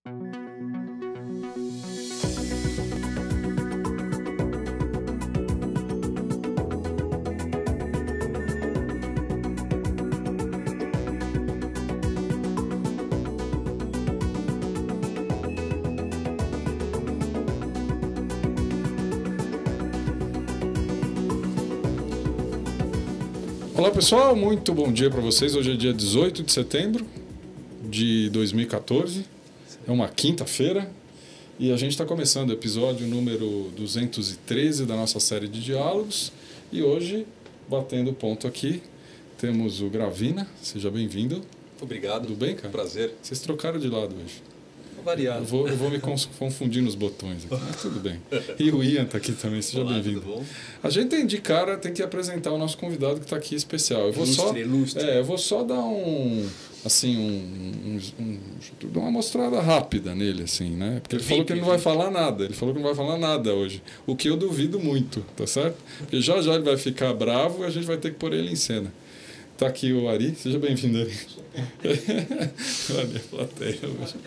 Olá pessoal, muito bom dia para vocês. Hoje é dia 18 de setembro de 2014, é uma quinta-feira e a gente está começando o episódio número 213 da nossa série de diálogos. E hoje, batendo ponto aqui, temos o Gravina. Seja bem-vindo. Obrigado. Tudo bem, cara? Prazer. Vocês trocaram de lado hoje. Variado. Eu vou me confundir nos botões aqui, mas tudo bem. E o Ian está aqui também, seja bem-vindo. Tudo bom? A gente de cara tem que apresentar o nosso convidado que está aqui especial. Eu vou só dar uma mostrada rápida nele, assim, né? Porque ele falou que ele não vai falar nada. Ele falou que não vai falar nada hoje. O que eu duvido muito, tá certo? Porque já ele vai ficar bravo e a gente vai ter que pôr ele em cena. Está aqui o Ari, seja bem-vindo, Ari. Olha a plateia hoje.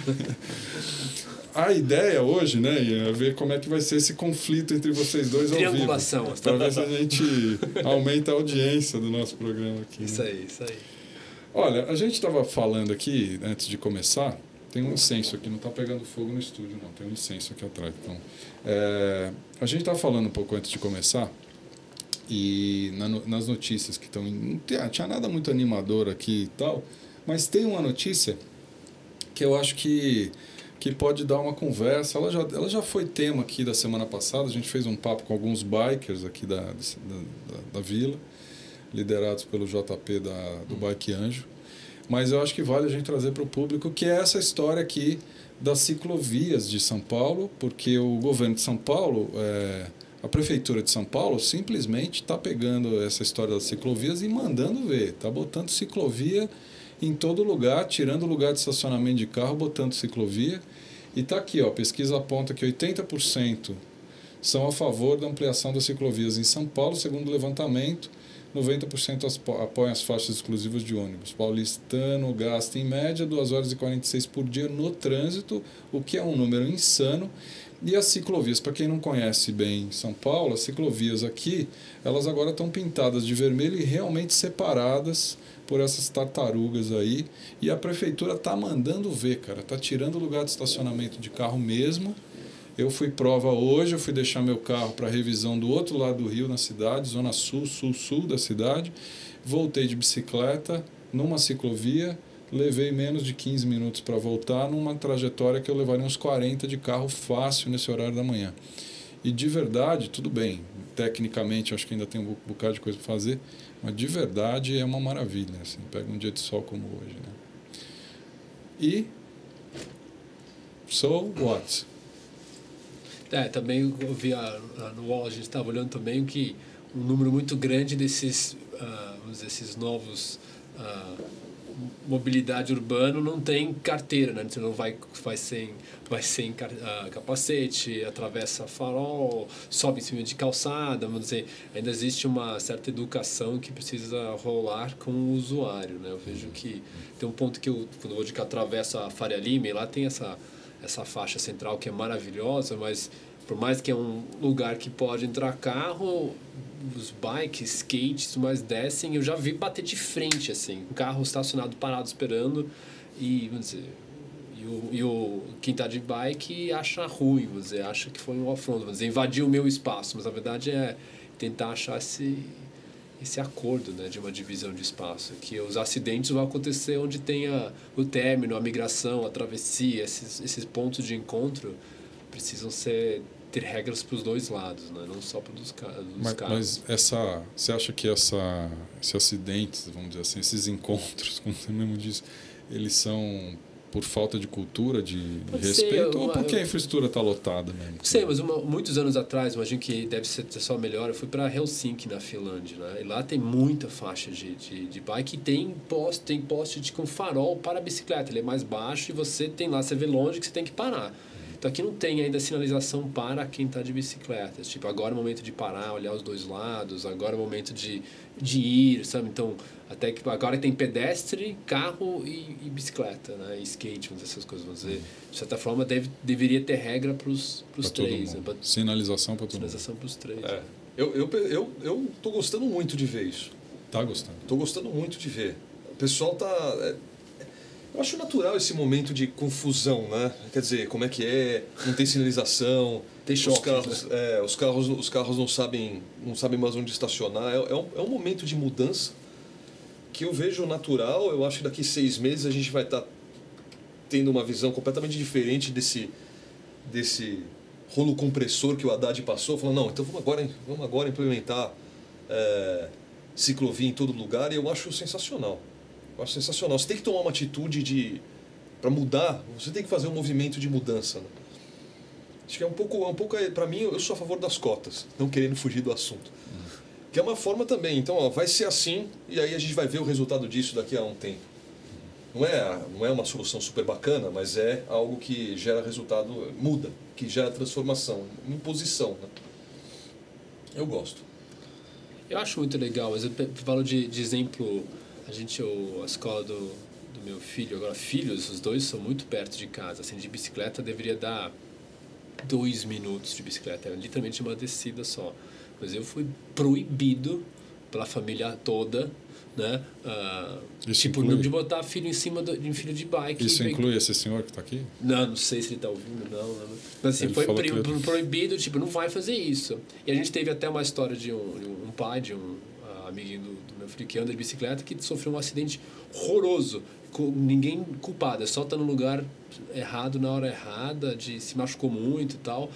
A ideia hoje, né, é ver como é que vai ser esse conflito entre vocês dois ao vivo. Triangulação. Para ver se a gente aumenta a audiência do nosso programa aqui. Isso né? aí, isso aí. Olha, a gente estava falando aqui, antes de começar, tem um incenso aqui, não está pegando fogo no estúdio, não. Tem um incenso aqui atrás. Então, a gente estava falando um pouco antes de começar, e nas notícias que estão... Não tinha nada muito animador aqui e tal, mas tem uma notícia que eu acho que pode dar uma conversa. Ela já foi tema aqui da semana passada. A gente fez um papo com alguns bikers aqui da vila, liderados pelo JP do Bike Anjo. Mas eu acho que vale a gente trazer para o público, que é essa história aqui das ciclovias de São Paulo, porque o governo de São Paulo... A Prefeitura de São Paulo simplesmente está pegando essa história das ciclovias e mandando ver. Está botando ciclovia em todo lugar, tirando lugar de estacionamento de carro, botando ciclovia. E está aqui, ó, a pesquisa aponta que 80% são a favor da ampliação das ciclovias em São Paulo, segundo o levantamento. 90% apoiam as faixas exclusivas de ônibus. Paulistano gasta, em média, 2 horas e 46 por dia no trânsito, o que é um número insano. E as ciclovias, para quem não conhece bem São Paulo, as ciclovias aqui, elas agora estão pintadas de vermelho e realmente separadas por essas tartarugas aí. E a prefeitura está mandando ver, cara, está tirando o lugar de estacionamento de carro mesmo. Eu fui prova hoje, eu fui deixar meu carro para revisão do outro lado do Rio, na cidade, zona sul da cidade. Voltei de bicicleta numa ciclovia. Levei menos de 15 minutos para voltar numa trajetória que eu levaria uns 40 de carro fácil nesse horário da manhã. E de verdade, tudo bem, tecnicamente eu acho que ainda tem um bocado de coisa para fazer, mas de verdade é uma maravilha, assim, pega um dia de sol como hoje. Né? E... So what? Também eu vi no UOL, a gente estava olhando também que um número muito grande desses novos... mobilidade urbana não tem carteira, né? Você não vai sem capacete, atravessa farol, sobe em cima de calçada, vamos dizer, ainda existe uma certa educação que precisa rolar com o usuário, né? Eu vejo que tem um ponto que quando eu vou de que atravesso a Faria Lima, e lá tem essa faixa central que é maravilhosa, mas por mais que é um lugar que pode entrar carro, os bikes, skates, mas descem, eu já vi bater de frente, assim, um carro estacionado, parado, esperando, e, vamos dizer, quem está de bike acha ruim, vamos dizer, acha que foi um off-road, vamos dizer, invadiu o meu espaço, mas a verdade é tentar achar esse acordo, né, de uma divisão de espaço, que os acidentes vão acontecer onde tenha o término, a migração, a travessia, esses pontos de encontro precisam ter regras para os dois lados, né? Não só para os carros. Mas você acha que esses acidentes, vamos dizer assim, esses encontros, como você mesmo disse, eles são por falta de cultura, de respeito, ou porque a infraestrutura está lotada mesmo? Sei, mas muitos anos atrás, imagino que deve ser só melhor, eu fui para Helsinki, na Finlândia, né? E lá tem muita faixa de bike e tem poste com farol para a bicicleta, ele é mais baixo e você vê longe que você tem que parar. Então aqui não tem ainda sinalização para quem está de bicicleta. Tipo, agora é o momento de parar, olhar os dois lados, agora é o momento de ir, sabe? Então, até que agora tem pedestre, carro e bicicleta, né? E skate, essas coisas, vamos dizer. De certa forma, deveria ter regra para os três. Né? Sinalização para todo mundo. Sinalização para os três. Eu tô gostando muito de ver isso. Tá gostando? Tô gostando muito de ver. O pessoal tá... Eu acho natural esse momento de confusão, né? Quer dizer, como é que é? Não tem sinalização. Tem choque, os carros não sabem mais onde estacionar. É um momento de mudança que eu vejo natural. Eu acho que daqui 6 meses a gente vai estar tendo uma visão completamente diferente desse rolo compressor que o Haddad passou. Falando, não, então vamos agora implementar ciclovia em todo lugar. E eu acho sensacional. Você tem que tomar uma atitude para mudar. Você tem que fazer um movimento de mudança. Né? Acho que é um pouco para mim, eu sou a favor das cotas, não querendo fugir do assunto. Que é uma forma também. Então, vai ser assim e aí a gente vai ver o resultado disso daqui a um tempo. Não é uma solução super bacana, mas é algo que gera resultado, muda, que gera transformação, imposição. Né? Eu gosto. Eu acho muito legal. Eu falo de exemplo. A escola do meu filho, agora filhos, os dois são muito perto de casa. Assim, de bicicleta deveria dar 2 minutos de bicicleta, era literalmente uma descida só. Mas eu fui proibido pela família toda, né? Não de botar filho em cima de um filho de bike. Isso inclui esse senhor que está aqui? Não sei se ele está ouvindo, não. Mas assim, foi proibido, não vai fazer isso. E a gente teve até uma história de um pai, de um amiguinho do meu filho que anda de bicicleta, que sofreu um acidente horroroso, com ninguém culpado, só tá no lugar errado na hora errada, se machucou muito e tal,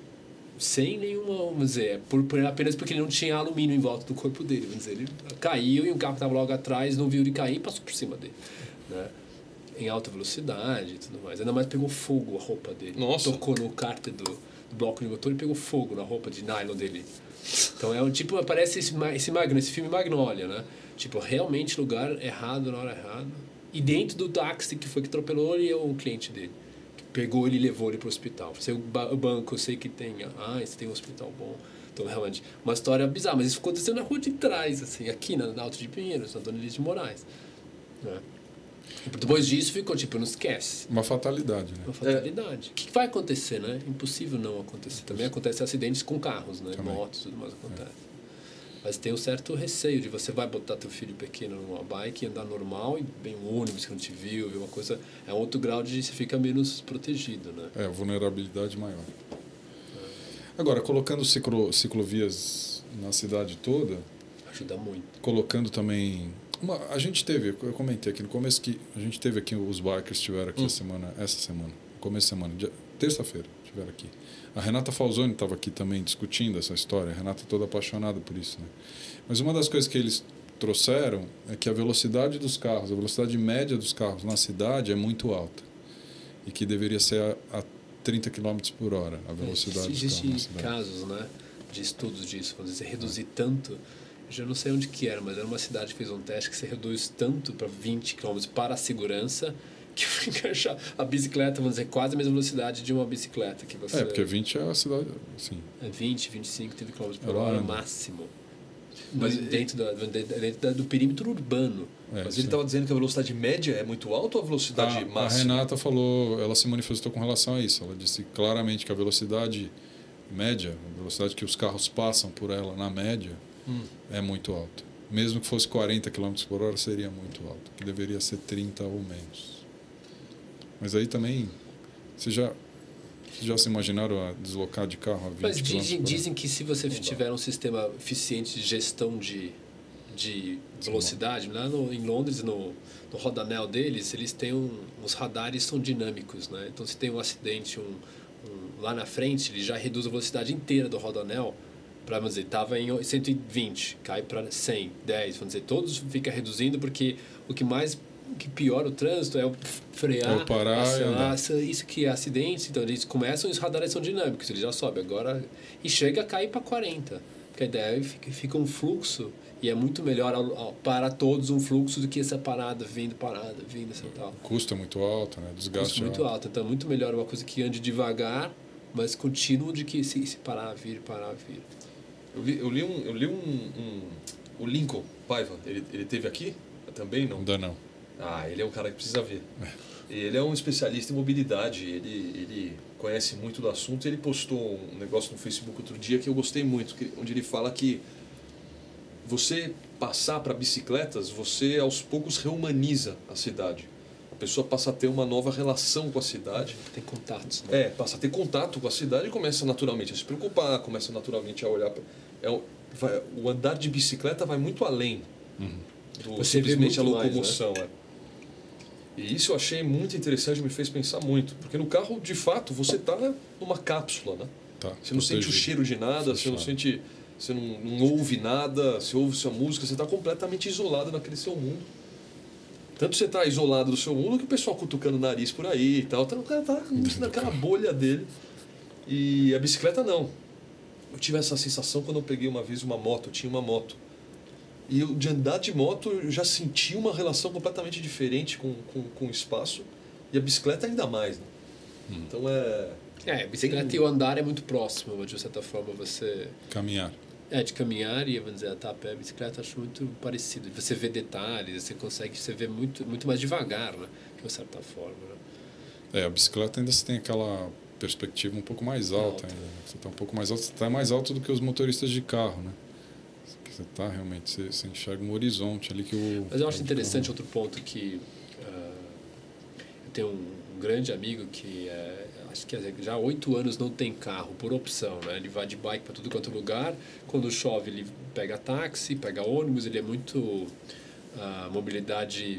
sem nenhuma, vamos dizer, apenas porque ele não tinha alumínio em volta do corpo dele, vamos dizer, ele caiu e um carro que estava logo atrás não viu ele cair e passou por cima dele, né? Em alta velocidade e tudo mais, ainda mais pegou fogo a roupa dele. Nossa. Tocou no cárter do bloco de motor e pegou fogo na roupa de nylon dele. Então é um tipo, aparece esse filme Magnolia, né? Tipo, realmente lugar errado na hora errada. E dentro do táxi que foi que atropelou ele é um cliente dele. Que pegou ele e levou ele pro hospital. O banco, eu sei que tem. Você tem um hospital bom. Então, realmente, uma história bizarra. Mas isso aconteceu na rua de trás, assim, aqui na Alto de Pinheiros, na Dona Elise de Moraes. Né? Depois disso ficou tipo, não esquece. Uma fatalidade, né? Uma fatalidade. O que vai acontecer, né? Impossível não acontecer. Também acontece acidentes com carros, né? Também. Motos, tudo mais acontece. Mas tem um certo receio de você vai botar teu filho pequeno numa bike e andar normal e bem um ônibus que não te viu, uma coisa, é um outro grau de você fica menos protegido, né? Vulnerabilidade maior. Agora, colocando ciclovias na cidade toda, ajuda muito. Colocando também a gente teve, eu comentei aqui no começo que a gente teve aqui, os bikers estiveram aqui essa semana, começo de semana, terça-feira estiveram aqui. A Renata Falzoni estava aqui também discutindo essa história, a Renata toda apaixonada por isso, né? Mas uma das coisas que eles trouxeram é que a velocidade dos carros, a velocidade média dos carros na cidade é muito alta e que deveria ser a 30 km por hora a velocidade dos carros na cidade. Existem casos, né, de estudos disso, quando você reduzir tanto. Eu não sei onde que era, mas era uma cidade que fez um teste que você reduz tanto para 20 km para a segurança que fica a bicicleta, vamos dizer, quase a mesma velocidade de uma bicicleta que você... porque 20 é a cidade, sim. 20, 25, 30 km por hora máximo. Mas dentro do perímetro urbano. Mas ele estava dizendo que a velocidade média é muito alta ou a velocidade máxima? A Renata falou, ela se manifestou com relação a isso. Ela disse claramente que a velocidade média, a velocidade que os carros passam por ela na média, é muito alta. Mesmo que fosse 40 km por hora, seria muito alto, que deveria ser 30 ou menos. Mas aí também, vocês já se imaginaram a deslocar de carro a 20 Mas km dizem que se você tiver um sistema eficiente de gestão de velocidade, lá em Londres, no rodanel deles, eles têm uns radares são dinâmicos, né? Então, se tem um acidente lá na frente, ele já reduz a velocidade inteira do rodanel. Para dizer, estava em 120, cai para 100, 10, vamos dizer, todos fica reduzindo porque o que piora o trânsito é o frear, é o parar, isso que é acidente. Então eles começam e os radares são dinâmicos, ele já sobe agora e chega a cair para 40. Porque a ideia é que fica um fluxo e é muito melhor para todos um fluxo do que essa parada, vindo, assim, tal. O custo é muito alto, né? Desgaste custo muito alto. Então é muito melhor uma coisa que ande devagar, mas contínuo, de que se parar, vir. Eu li o Lincoln Paiva, ele teve aqui também, não? Ainda não. Ah, ele é um cara que precisa ver. Ele é um especialista em mobilidade, ele conhece muito do assunto. Ele postou um negócio no Facebook outro dia que eu gostei muito, onde ele fala que você passar para bicicletas, você aos poucos reumaniza a cidade. A pessoa passa a ter uma nova relação com a cidade. Tem contatos. Né? Passa a ter contato com a cidade e começa naturalmente a se preocupar, começa naturalmente a olhar. O andar de bicicleta vai muito além do você simplesmente a mais, locomoção. né? E isso eu achei muito interessante, me fez pensar muito. Porque no carro, de fato, você está numa cápsula, né? Tá, você não sente o cheiro de nada, você não sente, você não ouve nada, você ouve sua música, você está completamente isolado naquele seu mundo. Tanto você está isolado do seu mundo que o pessoal cutucando o nariz por aí e tal. O cara está naquela bolha dele. E a bicicleta não. Eu tive essa sensação quando eu peguei uma vez uma moto, eu tinha uma moto. E eu, de andar de moto, eu já senti uma relação completamente diferente com o espaço. E a bicicleta ainda mais, né? Então a bicicleta e o andar é muito próximo, de certa forma você... Caminhar. De caminhar e, vamos dizer, estar a pé, a bicicleta acho muito parecido. Você vê detalhes, você vê muito mais devagar, né? De uma certa forma, né? A bicicleta ainda você tem aquela perspectiva um pouco mais alta. Ainda. Você está um pouco mais alto, você está mais alto do que os motoristas de carro, né? Você está realmente, você enxerga um horizonte ali que o... Mas eu acho interessante outro ponto que eu tenho um grande amigo que acho que já há 8 anos não tem carro por opção, né? Ele vai de bike para tudo quanto é lugar. Quando chove ele pega táxi, pega ônibus. Ele é muito mobilidade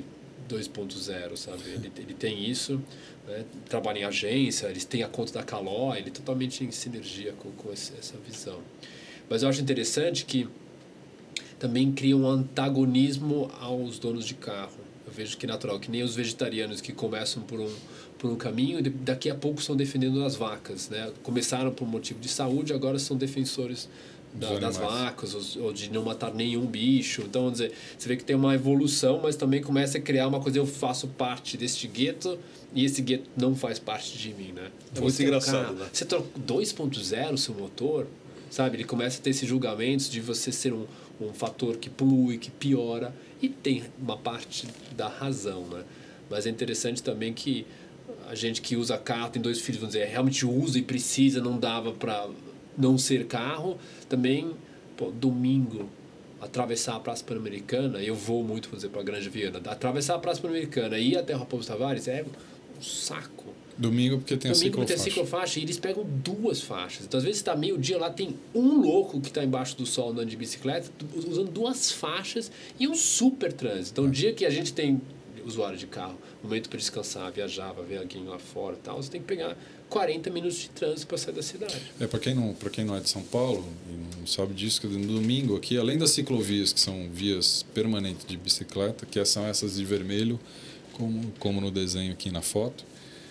2.0, sabe? Ele tem isso, né? Trabalha em agência, eles têm a conta da Caloi, ele é totalmente em sinergia com essa visão. Mas eu acho interessante que também cria um antagonismo aos donos de carro. Eu vejo que é natural, que nem os vegetarianos que começam por um caminho e daqui a pouco estão defendendo as vacas, né? Começaram por um motivo de saúde, agora são defensores das vacas ou de não matar nenhum bicho. Então, vamos dizer, você vê que tem uma evolução, mas também começa a criar uma coisa, eu faço parte deste gueto e esse gueto não faz parte de mim, né? É muito engraçado, né? Você troca 2.0 seu motor, sabe? Ele começa a ter esses julgamentos de você ser um fator que polui, que piora, e tem uma parte da razão, né? Mas é interessante também que a gente que usa carro, tem 2 filhos, vamos dizer, realmente usa e precisa, não dava para não ser carro. Também, domingo, atravessar a Praça Pan-Americana, eu vou muito, vamos dizer, para a Granja Viana, atravessar a Praça Pan-Americana e ir até a Raposo Tavares é um saco. Domingo porque tem a ciclofaixa. E eles pegam 2 faixas. Então, às vezes, está meio-dia lá, tem um louco que está embaixo do sol andando de bicicleta, usando 2 faixas e um super trânsito. Então, o dia que a gente tem usuário de carro, momento para descansar, viajar, vai ver alguém lá fora e tal, você tem que pegar 40 minutos de trânsito para sair da cidade. Para quem não é de São Paulo e não sabe disso, que no domingo aqui, além das ciclovias, que são vias permanentes de bicicleta, que são essas de vermelho, como no desenho aqui na foto,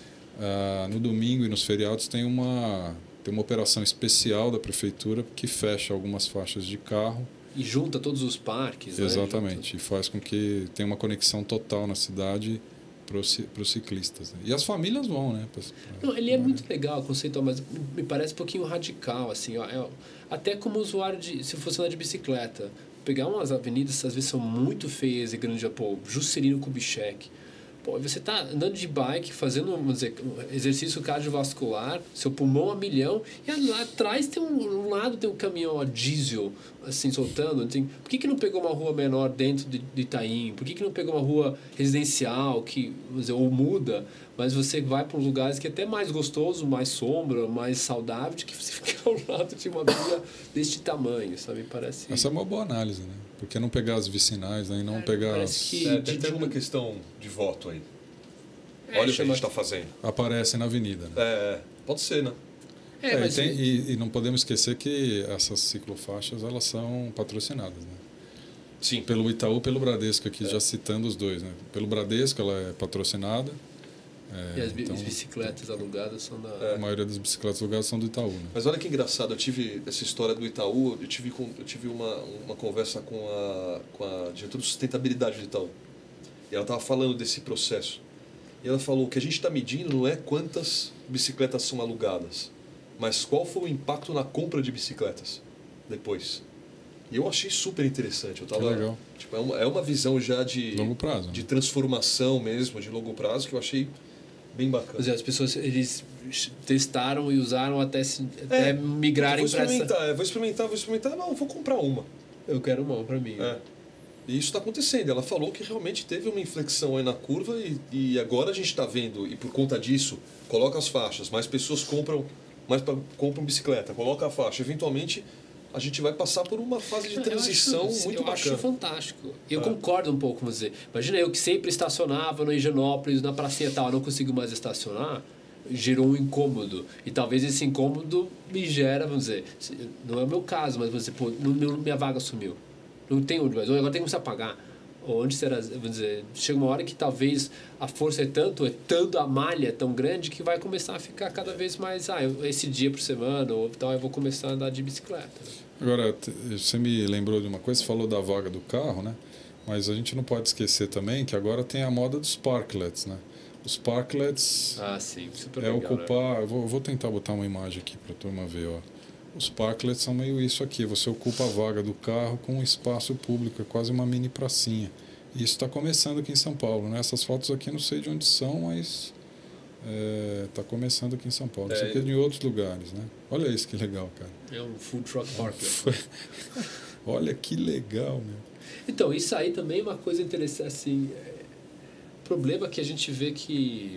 no domingo e nos feriados tem uma operação especial da prefeitura que fecha algumas faixas de carro. E junta todos os parques. Exatamente, e faz com que tenha uma conexão total na cidade para os ciclistas. Né? E as famílias vão, né? Não, ele é muito legal, conceitual, mas me parece um pouquinho radical, assim. Até como usuário, se fosse andar de bicicleta, pegar umas avenidas, às vezes são muito feias e grandes, Juscelino Kubitschek. Você está andando de bike, fazendo, vamos dizer, um exercício cardiovascular, seu pulmão a milhão, e lá atrás tem um lado tem um caminhão a diesel, assim, soltando. Por que não pegou uma rua menor dentro de Itaim? Por que não pegou uma rua residencial, que, vamos dizer, ou muda, mas você vai para lugares que é até mais gostoso, mais sombra, mais saudável, do que você ficar ao lado de uma via deste tamanho, sabe? Parece... Essa é uma boa análise, né? Por que não pegar as vicinais, né? E não pegar as... Tem uma questão de voto aí. Olha o que a gente está fazendo. Aparece na avenida. Né? Pode ser, né? Mas... e não podemos esquecer que essas ciclofaixas, elas são patrocinadas, né? Sim. Pelo Itaú, pelo Bradesco, aqui já citando os dois, né? Pelo Bradesco ela é patrocinada, E as bicicletas alugadas são A maioria das bicicletas alugadas são do Itaú, né? Mas olha que engraçado, eu tive essa história do Itaú, eu tive uma conversa com a diretora de sustentabilidade do Itaú. E ela estava falando desse processo. E ela falou: o que a gente está medindo não é quantas bicicletas são alugadas, mas qual foi o impacto na compra de bicicletas depois. E eu achei super interessante. Eu tava, legal. Tipo, é uma visão já de longo prazo, de né? transformação mesmo, de longo prazo, que eu achei bem bacana. Quer dizer, as pessoas eles testaram e usaram até migrarem para essa... Vou experimentar, não, vou comprar uma. Eu quero uma para mim. E isso está acontecendo. Ela falou que realmente teve uma inflexão aí na curva e agora a gente está vendo, e por conta disso, coloca as faixas, mais pessoas compram bicicleta, coloca a faixa. Eventualmente, a gente vai passar por uma fase de transição muito bacana. Eu acho fantástico. Eu concordo um pouco com você. Imagina eu que sempre estacionava no Higienópolis, na pracinha e tal, não consigo mais estacionar, gerou um incômodo. E talvez esse incômodo me gera, vamos dizer, não é o meu caso, mas vamos dizer, pô, minha vaga sumiu. Não tem onde mais, agora tem que começar a pagar. Ou onde será, vamos dizer, chega uma hora que talvez a força é tanto, a malha é tão grande que vai começar a ficar cada vez mais, esse dia por semana, ou tal, eu vou começar a andar de bicicleta. Agora, você me lembrou de uma coisa, você falou da vaga do carro, né? Mas a gente não pode esquecer também que agora tem a moda dos parklets, né? Os parklets sim, super legal, ocupar... né? Eu vou tentar botar uma imagem aqui para a turma ver, ó. Os parklets são meio isso aqui, você ocupa a vaga do carro com um espaço público, é quase uma mini pracinha. E isso está começando aqui em São Paulo, né? Essas fotos aqui não sei de onde são, mas está começando aqui em São Paulo. Isso aqui é de outros lugares, né? Olha isso que legal, cara. É um food truck parklet. Olha que legal, meu. Então, isso aí também é uma coisa interessante, assim, problema que a gente vê que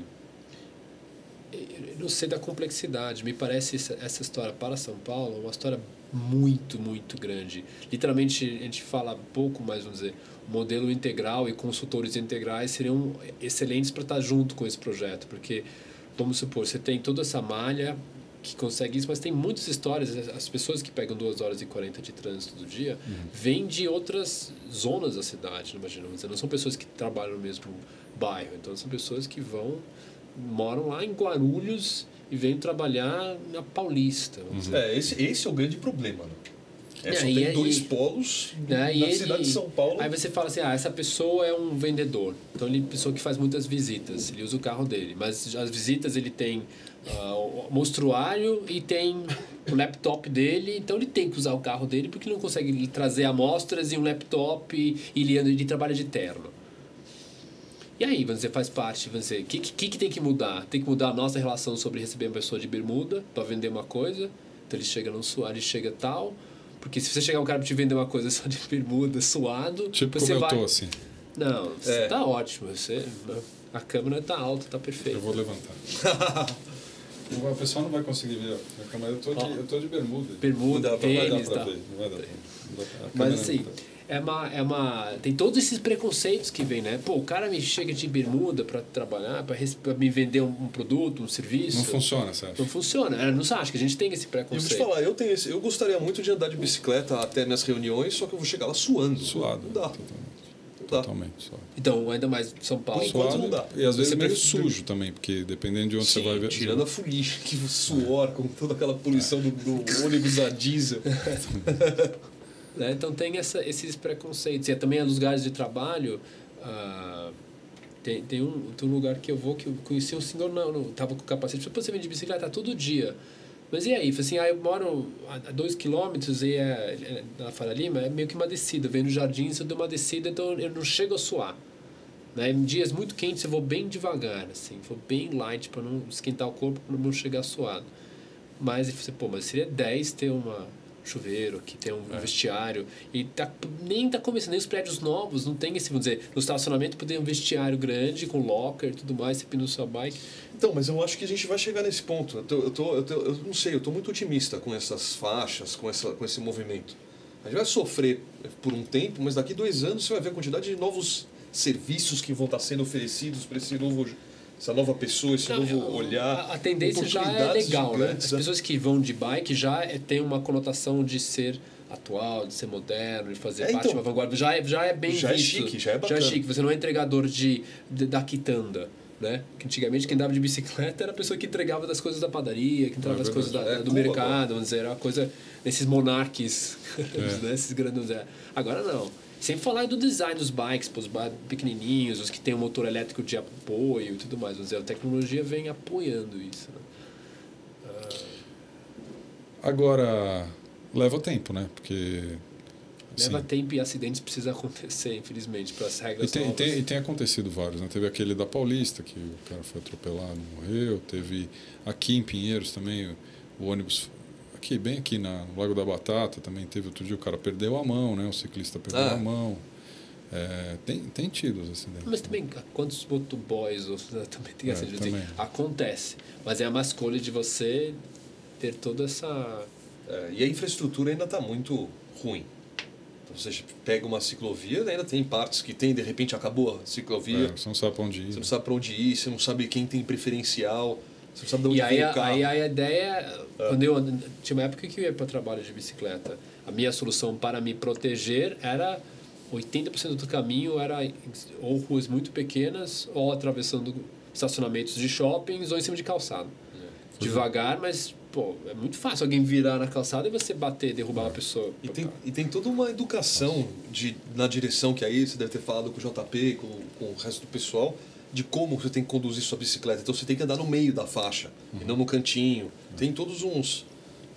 não sei da complexidade, me parece essa história para São Paulo uma história muito, muito grande. Literalmente, a gente fala pouco, mas vamos dizer, o modelo integral e consultores integrais seriam excelentes para estar junto com esse projeto, porque, vamos supor, você tem toda essa malha que consegue isso, mas tem muitas histórias, as pessoas que pegam 2 horas e 40 de trânsito do dia vêm de outras zonas da cidade, imaginamos, não são pessoas que trabalham no mesmo bairro, então são pessoas que moram lá em Guarulhos e vêm trabalhar na Paulista. Esse é o grande problema, né? Só tem 2 polos na cidade de São Paulo. Aí você fala assim, essa pessoa é um vendedor, então ele é uma pessoa que faz muitas visitas, ele usa o carro dele, mas as visitas ele tem o mostruário e tem o laptop dele, então ele tem que usar o carro dele porque ele não consegue trazer amostras e um laptop e ele trabalha de terno. E aí, você faz parte, o que tem que mudar? Tem que mudar a nossa relação sobre receber uma pessoa de bermuda para vender uma coisa. Então ele chega ele chega tal. Porque se você chegar um cara para te vender uma coisa só de bermuda, suado... Tipo você como eu tô, assim. Não, você tá ótimo. A câmera tá alta, tá perfeita. Eu vou levantar. O pessoal não vai conseguir ver a câmera. Eu tô de bermuda. Bermuda, tênis, tá. Não vai dar. Mas assim... tem todos esses preconceitos que vem, né? Pô, o cara me chega de bermuda para trabalhar, para me vender um produto, um serviço. Não funciona, você acha? Não funciona. Não acha que a gente tem esse preconceito? Eu vou te falar, eu gostaria muito de andar de bicicleta até minhas reuniões, só que eu vou chegar lá suando. Suado. Não dá. Totalmente suado. Então, ainda mais São Paulo. Por enquanto não dá. E às vezes meio sujo também, porque dependendo de onde você vai ver. Tirando a fuligem, que suor, com toda aquela poluição do ônibus a diesel. Né? Então tem esses preconceitos. E também nos lugares de trabalho, tem um lugar que eu vou que eu conheci um senhor, não tava com capacete, você vem de bicicleta todo dia. Mas e aí? Assim, eu moro a 2 quilômetros e na Faria Lima, é meio que uma descida. Eu venho no Jardins, eu dou uma descida, então eu não chego a suar. Né? Em dias muito quentes eu vou bem devagar, assim, vou bem light para não esquentar o corpo, para não chegar suado. Mas seria 10 ter chuveiro, que tem um vestiário, e nem tá começando, nem os prédios novos não tem esse, vamos dizer, no estacionamento poder um vestiário grande com locker e tudo mais, você pendura sua bike. Então, mas eu acho que a gente vai chegar nesse ponto. Eu não sei, eu tô muito otimista com essas faixas, com esse movimento. A gente vai sofrer por um tempo, mas daqui 2 anos você vai ver a quantidade de novos serviços que vão estar sendo oferecidos para essa nova pessoa, esse novo olhar. A tendência já é legal, né? As pessoas que vão de bike já tem uma conotação de ser atual, de ser moderno, de fazer parte de uma vanguarda. Já é bem já visto. É chique, já é bacana. Já é chique. Você não é entregador da quitanda. né? Que antigamente quem dava de bicicleta era a pessoa que entregava das coisas da padaria, que entregava as coisas do mercado, vamos dizer, era uma coisa desses monarques, né? Esses grandes. Agora não. Sem falar do design dos bikes, os pequenininhos, os que tem um motor elétrico de apoio e tudo mais. Vamos dizer, a tecnologia vem apoiando isso. Né? Agora, leva tempo, né? Porque... Leva tempo e acidentes precisam acontecer, infelizmente, para as regras novas. E tem acontecido vários, né? Teve aquele da Paulista, que o cara foi atropelado, morreu. Teve aqui em Pinheiros também, o ônibus... bem aqui no Lago da Batata, também teve outro dia, o cara perdeu a mão, né? O ciclista perdeu a mão. Tem tido os acidentes. Mas também, quantos motoboys também tem acidente? Também. Acontece, mas é uma escolha de você ter toda essa... e a infraestrutura ainda está muito ruim. Você pega uma ciclovia, ainda tem partes que tem, de repente acabou a ciclovia. Você não sabe para onde ir. Você não sabe para onde ir, você não sabe quem tem preferencial, você não sabe de onde vem o carro. Aí a ideia, quando tinha uma época que eu ia para trabalho de bicicleta, a minha solução para me proteger era 80% do caminho era ou ruas muito pequenas ou atravessando estacionamentos de shoppings ou em cima de calçada. Devagar, mas é muito fácil alguém virar na calçada e você bater, derrubar uma pessoa. E tem toda uma educação na direção que aí você deve ter falado com o JP, com o resto do pessoal, de como você tem que conduzir sua bicicleta. Então você tem que andar no meio da faixa, e não no cantinho. Tem todos uns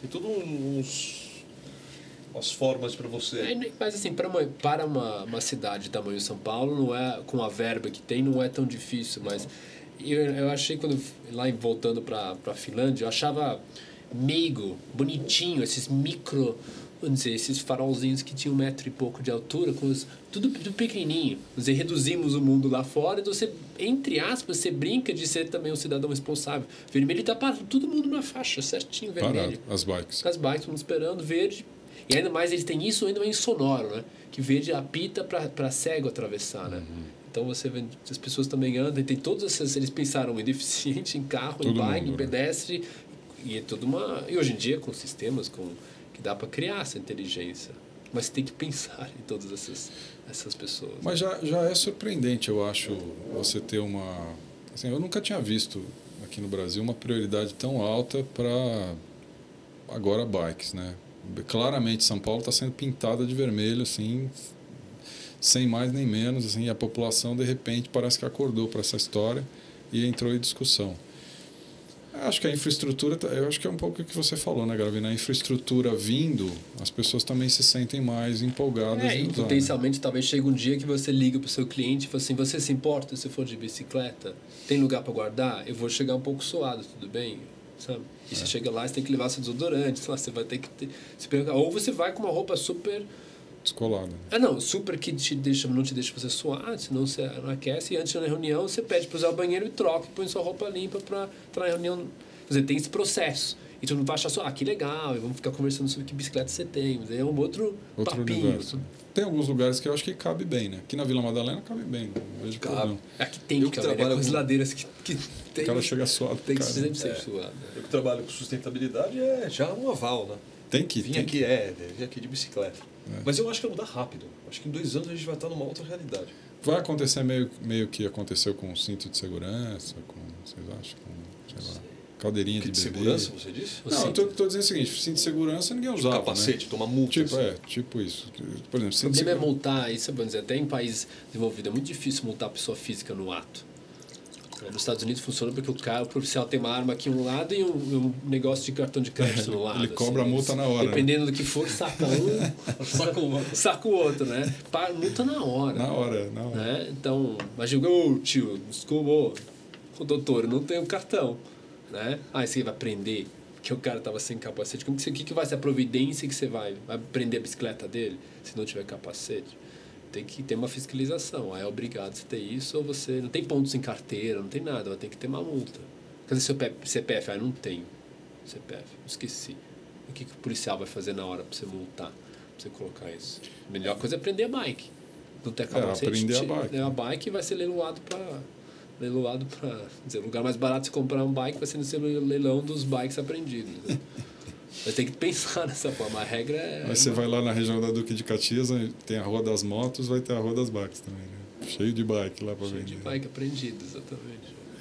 umas formas para você. Mas assim, para uma cidade tamanho São Paulo, não é, com a verba que tem, não é tão difícil, mas eu achei voltando para a Finlândia, eu achava meigo, bonitinho, esses micro, vamos dizer, esses farolzinhos que tinham 1 metro e pouco de altura, tudo pequenininho. Vamos dizer, reduzimos o mundo lá fora, então você, entre aspas, você brinca de ser também um cidadão responsável. Vermelho está parado, todo mundo na faixa, certinho, vermelho. As bikes. As bikes, estamos esperando, verde. E ainda mais eles têm isso ainda mais sonoro, né? Que verde apita para cego atravessar, né? Então você vê, as pessoas também andam, e tem todos esses, eles pensaram em deficiente, em carro, em bike, em pedestre, e é tudo e hoje em dia com sistemas que dá para criar essa inteligência, mas tem que pensar em todas essas pessoas. Mas já é surpreendente, eu acho, você ter uma... Assim, eu nunca tinha visto aqui no Brasil uma prioridade tão alta para agora bikes, né? Claramente São Paulo está sendo pintada de vermelho, assim, sem mais nem menos, assim, e a população de repente parece que acordou para essa história e entrou em discussão. Acho que a infraestrutura, eu acho que é um pouco o que você falou, né, Gravina? A infraestrutura vindo, as pessoas também se sentem mais empolgadas em usar. E potencialmente, talvez chegue um dia que você liga para o seu cliente e fala assim, você se importa se for de bicicleta? Tem lugar para guardar? Eu vou chegar um pouco suado, tudo bem? Sabe? E você chega lá, você tem que levar seu desodorante, sei lá, você vai ter que se perguntar. Ou você vai com uma roupa super... descolada. Não, super que não te deixa você suar, senão você não aquece. E antes da reunião, você pede para usar o banheiro e troca e põe sua roupa limpa para entrar na reunião. Quer dizer, tem esse processo. E tu não vai achar só, que legal, e vamos ficar conversando sobre que bicicleta você tem. Mas é um outro papinho. Universo. Tem alguns lugares que eu acho que cabe bem, né? Aqui na Vila Madalena cabe bem, não vejo problema. Aqui tem que caber, com as ladeiras que tem. O cara chega suado. Tem que sempre ser suado. Eu que trabalho com sustentabilidade é já um aval, né? Vim aqui de bicicleta. Mas eu acho que vai mudar rápido. Acho que em 2 anos a gente vai estar numa outra realidade. Vai acontecer meio que aconteceu com o cinto de segurança, vocês acham? Sei lá, caldeirinha de bebê. Segurança, você disse? Não, estou dizendo o seguinte, cinto de segurança ninguém usava, capacete, né? Toma multa. Tipo isso. Por exemplo, o problema é multar, isso vamos dizer, até em países desenvolvidos é muito difícil multar a pessoa física no ato. Nos Estados Unidos funciona porque o policial tem uma arma aqui um lado e um negócio de cartão de crédito no lado. Ele cobra a multa na hora. Dependendo do que for, saca saca o outro, né? Multa na hora. Na hora. Né? Então, imagina, tio, desculpa, o doutor, eu não tenho cartão. Né? Aí você vai prender que o cara estava sem capacete. O que vai ser a providência que você vai prender a bicicleta dele se não tiver capacete? Tem que ter uma fiscalização. Aí é obrigado a ter isso, ou você não tem pontos em carteira, não tem nada, vai ter que ter uma multa. Quer dizer, seu CPF, não tem CPF, esqueci. O que o policial vai fazer na hora para você multar, para você colocar isso? A melhor coisa é prender a bike. Não ter capacete, aprender a bike. A bike vai ser leiloado para dizer, o lugar mais barato de você comprar um bike vai ser no leilão dos bikes apreendidos. Né? Vai ter que pensar nessa forma. A regra é... Mas você vai lá na região da Duque de Caxias, tem a Rua das Motos, vai ter a Rua das Bikes também, né? Cheio de bike lá para vender. Cheio de bike apreendido, exatamente.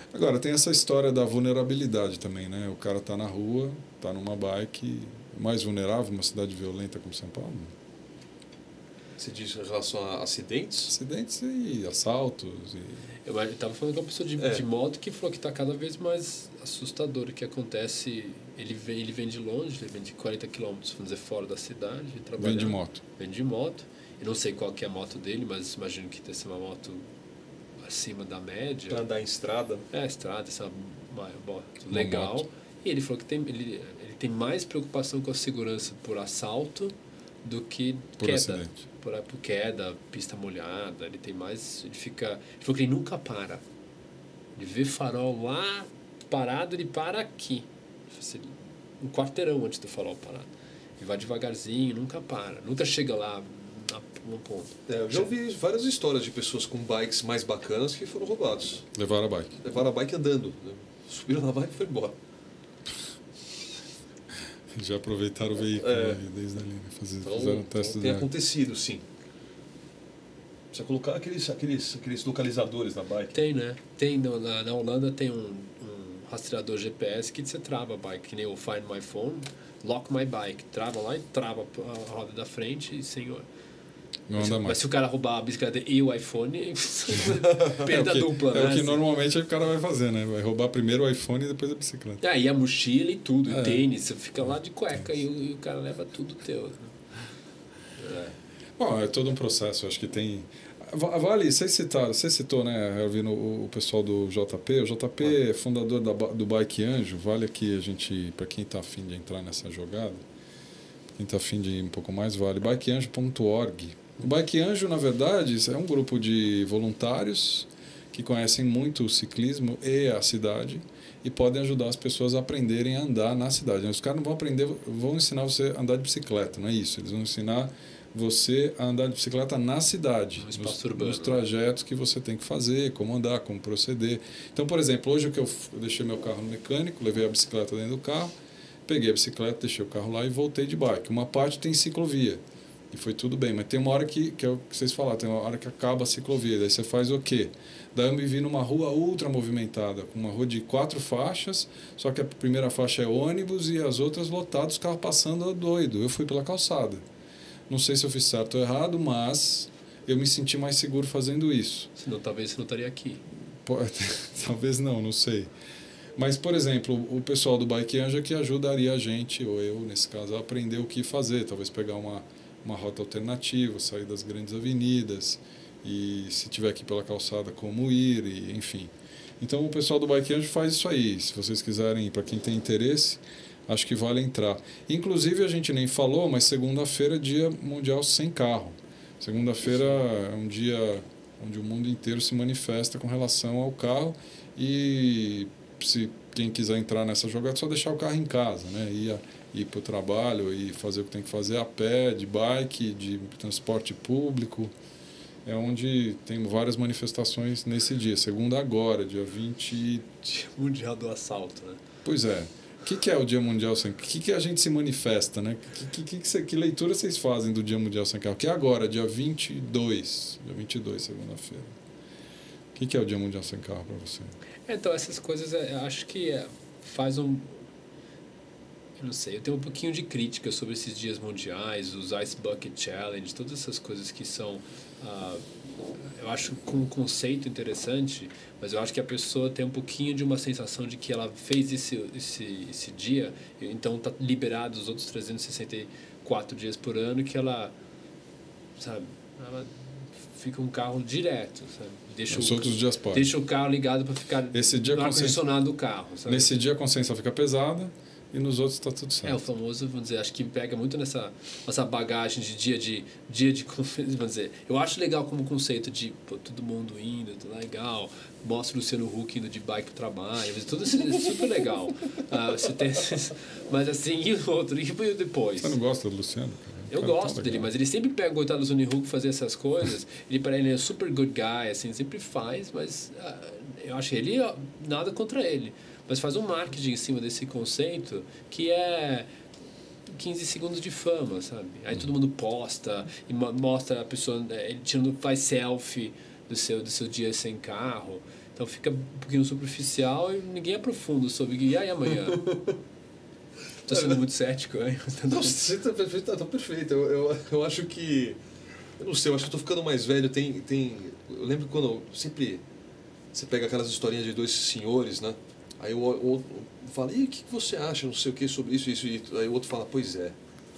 Agora, tem essa história da vulnerabilidade também, né? O cara tá na rua, tá numa bike, mais vulnerável, uma cidade violenta como São Paulo. Você diz em relação a acidentes? Acidentes e assaltos. Eu estava falando com uma pessoa de moto que falou que está cada vez mais assustador o que acontece. Ele vem de longe, ele vem de 40 quilômetros, vamos dizer, fora da cidade. Vem de moto. Vem de moto. Eu não sei qual que é a moto dele, mas imagino que deve ser uma moto acima da média. Para andar em estrada? Estrada, essa moto legal. Moto. E ele falou que ele tem mais preocupação com a segurança por assalto do que por queda. Acidente. Por queda, pista molhada. Ele tem mais. Ele falou que ele nunca para. Ele vê farol lá parado, ele para aqui. Um quarteirão antes do farol parado. Ele vai devagarzinho, nunca para. Nunca chega lá no ponto. Eu já ouvi várias histórias de pessoas com bikes mais bacanas que foram roubados. Levaram a bike. Levaram a bike andando. Né? Subiram na bike e foram embora. Já aproveitaram o veículo desde ali, né? Fizeram testes. Tem acontecido, sim. Precisa colocar aqueles localizadores na bike. Tem, né? Tem, na Holanda tem um rastreador GPS que você trava a bike, que nem o Find My Phone, Lock My Bike. Trava lá e trava a roda da frente e senhor. Não anda mais. Mas se o cara roubar a bicicleta e o iPhone, perda dupla, né? É o que normalmente o cara vai fazer, né? Vai roubar primeiro o iPhone e depois a bicicleta. E a mochila e tudo, e tênis. Você fica lá de cueca e o cara leva tudo teu. Bom, é todo um processo. Acho que tem... Vale, você citou, né, Elvino, o pessoal do JP. O JP é fundador do Bike Anjo. Vale aqui a gente, para quem está afim de entrar nessa jogada, quem está afim de ir um pouco mais, vale bikeanjo.org. O Bike Anjo, na verdade, é um grupo de voluntários que conhecem muito o ciclismo e a cidade e podem ajudar as pessoas a aprenderem a andar na cidade. Os caras não vão ensinar você a andar de bicicleta, não é isso. Eles vão ensinar você a andar de bicicleta na cidade, nos trajetos que você tem que fazer, como andar, como proceder. Então, por exemplo, hoje eu deixei meu carro no mecânico, levei a bicicleta dentro do carro, peguei a bicicleta, deixei o carro lá e voltei de bike. Uma parte tem ciclovia e foi tudo bem, mas tem uma hora que é o que vocês falaram, tem uma hora que acaba a ciclovia, daí você faz o quê? Daí eu me vi numa rua ultra movimentada, com uma rua de 4 faixas, só que a primeira faixa é ônibus e as outras lotadas, os carros passando doido. Eu fui pela calçada. Não sei se eu fiz certo ou errado, mas eu me senti mais seguro fazendo isso. Senão talvez você não estaria aqui. Talvez não sei. Mas, por exemplo, o pessoal do Bike Anjo que ajudaria a gente, ou eu, nesse caso, a aprender o que fazer. Talvez pegar uma rota alternativa, sair das grandes avenidas, e se tiver aqui pela calçada, como ir, e, enfim. Então, o pessoal do Bike Anjo faz isso aí. Se vocês quiserem, para quem tem interesse, acho que vale entrar. Inclusive, a gente nem falou, mas segunda-feira é Dia Mundial Sem Carro. Segunda-feira é um dia onde o mundo inteiro se manifesta com relação ao carro e se quem quiser entrar nessa jogada é só deixar o carro em casa, né? Ir para o trabalho e fazer o que tem que fazer a pé, de bike, de transporte público. É onde tem várias manifestações nesse dia. Segunda agora, dia 20... Dia Mundial do Assalto, né? Pois é. O que é o Dia Mundial Sem Carro? O que a gente se manifesta, né? Que leitura vocês fazem do Dia Mundial Sem Carro? Que é agora, dia 22, segunda-feira. O que é o Dia Mundial Sem Carro para você? Então, essas coisas, eu acho que faz um... Eu não sei, eu tenho um pouquinho de crítica sobre esses dias mundiais, os Ice Bucket Challenge, todas essas coisas que são... eu acho com um conceito interessante, mas eu acho que a pessoa tem um pouquinho de uma sensação de que ela fez esse dia, então está liberado os outros 364 dias por ano, que ela, sabe, ela fica um carro direto, sabe? Outros dias pode. Deixa o carro ligado para ficar no ar-condicionado do carro, sabe? Nesse dia a consciência fica pesada e nos outros está tudo certo. O famoso, vamos dizer, acho que pega muito nessa bagagem de dia de conferência, vamos dizer. Eu acho legal como conceito de todo mundo indo, tudo legal. Mostra o Luciano Huck indo de bike pro trabalho, tudo isso é super legal. Você tem esses, mas assim, e o outro, e depois? Você não gosta do Luciano? Eu gosto dele, mas ele sempre pega o coitado do Luciano Huck fazer essas coisas. Ele é super good guy, assim, sempre faz, mas eu acho que ele, nada contra ele. Mas faz um marketing em cima desse conceito que é 15 segundos de fama, sabe? Aí todo mundo posta e mostra a pessoa, ele faz selfie do seu dia sem carro. Então fica um pouquinho superficial e ninguém aprofunda sobre e aí amanhã. Estou sendo muito cético, hein? Não, você está perfeito, tá perfeito. Eu acho que... Eu não sei, eu acho que estou ficando mais velho. Eu lembro quando sempre você pega aquelas historinhas de dois senhores, né? Aí o outro fala, e o que você acha, não sei o que, sobre isso. Aí o outro fala, pois é.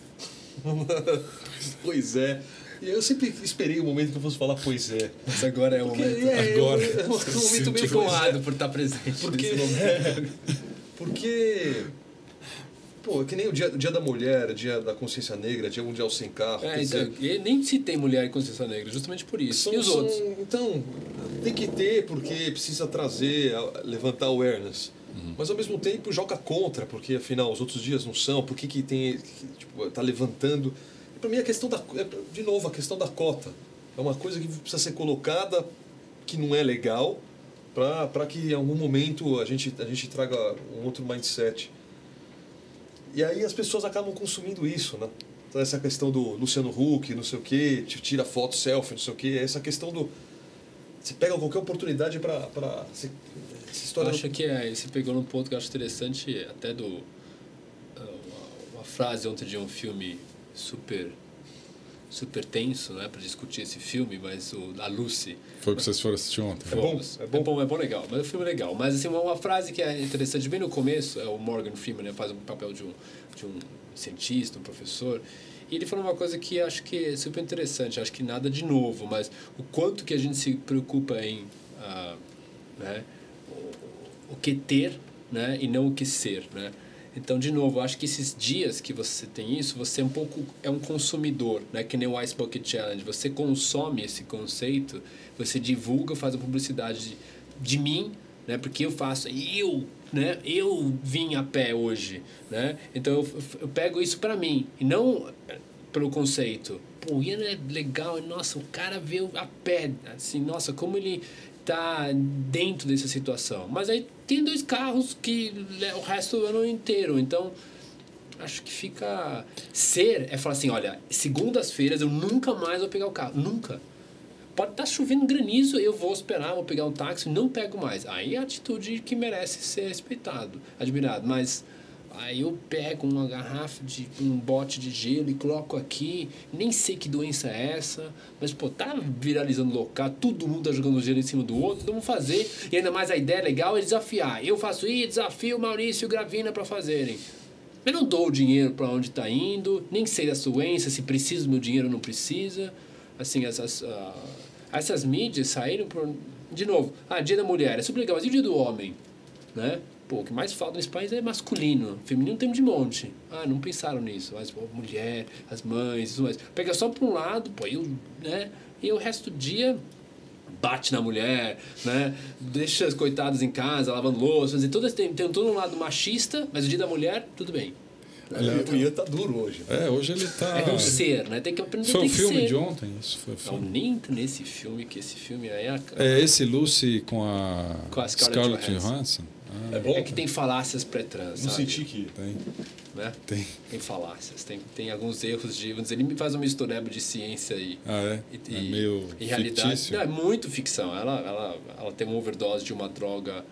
Pois é. E eu sempre esperei o momento que eu fosse falar, pois é. Mas agora é o momento. Agora. É um momento meio Fico honrado por estar presente Porque, nesse momento. porque pô, é que nem o dia da Mulher, Dia da Consciência Negra, Dia Mundial Sem Carro. Quer Então, dizer, e nem se tem mulher em consciência negra, justamente por isso. E os outros? Então, tem que ter, porque precisa trazer, levantar awareness. Mas ao mesmo tempo joga contra, porque afinal os outros dias não são, por que tem, tipo, tá levantando. Para mim a questão de novo, a questão da cota. É uma coisa que precisa ser colocada que não é legal, para que em algum momento a gente traga um outro mindset. E aí as pessoas acabam consumindo isso, né? Então essa questão do Luciano Huck, não sei o quê, tira foto, selfie, não sei o quê, essa questão do... Você pega qualquer oportunidade para essa história... Eu acho que você pegou num ponto que eu acho interessante, até uma frase ontem de um filme super tenso, né, para discutir esse filme, mas a Lucy... Foi o que vocês foram assistir ontem. É bom, legal. Mas o filme é legal. Mas assim, uma frase que é interessante, bem no começo, é o Morgan Freeman, né, faz o papel de um cientista, um professor, e ele falou uma coisa que acho que é super interessante, acho que nada de novo, mas o quanto que a gente se preocupa em né, o que ter, né, e não o que ser, né? Então, de novo, acho que esses dias que você tem isso, você é um consumidor, né? Que nem o Ice Bucket Challenge. Você consome esse conceito, você divulga, faz a publicidade de mim, né? Porque eu faço, né? Eu vim a pé hoje, né? Então, eu pego isso para mim, e não pelo conceito. Pô, o Ian é legal, nossa, o cara veio a pé, assim, nossa, como ele tá dentro dessa situação. Mas aí tem 2 carros que o resto do ano inteiro. Então, acho que fica... é falar assim, olha, segundas-feiras eu nunca mais vou pegar o carro. Nunca. Pode estar chovendo granizo, eu vou esperar, vou pegar um táxi, não pego mais. Aí é a atitude que merece ser respeitado, admirado. Mas aí eu pego uma garrafa um bote de gelo e coloco aqui, nem sei que doença é essa, mas pô, tá viralizando local, todo mundo tá jogando gelo em cima do outro, então vamos fazer. E ainda mais a ideia legal é desafiar. Eu faço isso, desafio o Maurício e o Gravina para fazerem. Eu não dou o dinheiro para onde está indo, nem sei da doença, se precisa do meu dinheiro ou não precisa. Assim, essas mídias saíram por... De novo, Dia da Mulher, é super legal, mas e o Dia do Homem? Né? Pô, o que mais falta nesse país é masculino. Feminino tem de monte. Não pensaram nisso. Mas, pô, mulher, as mães, tudo mais. Pega só por um lado, pô, né? E o resto do dia bate na mulher, né? Deixa as coitadas em casa, lavando louça. Tem todo um lado machista, mas o Dia da Mulher, tudo bem. O Ian tá duro hoje. Hoje ele tá... É um ser, né? Tem que aprender a Foi o filme ser. de ontem? Isso foi o filme. Não, nem nesse filme, que esse filme aí é esse Lucy com a Scarlett Johansson. É bom? É que tem falácias pré-trans, Não sabe? senti que... Né? Tem falácias, tem alguns erros de... Vamos dizer, ele me faz uma mistureba de ciência e é meio realidade. fictício. Não, é muito ficção. Ela tem uma overdose de uma droga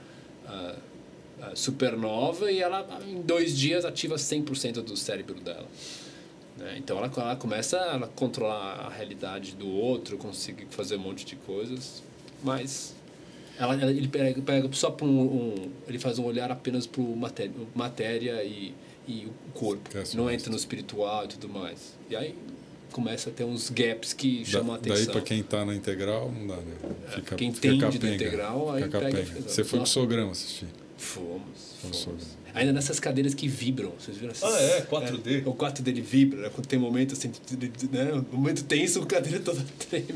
supernova e ela, em 2 dias, ativa 100% do cérebro dela. Né? Então, ela começa a controlar a realidade do outro, consegue fazer um monte de coisas, mas... Ele pega só para ele faz um olhar apenas para matéria e o corpo. Não entra no espiritual e tudo mais. E aí começa a ter uns gaps que chamam a atenção. Daí para quem está na integral, não dá, né? Quem entende do integral, aí pega... Você foi com o sograma assistir? Fomos. Ainda nessas cadeiras que vibram. Vocês viram essas? 4D. O 4D ele vibra, né? Quando tem momento assim, né? Momento tenso, a cadeira toda treme.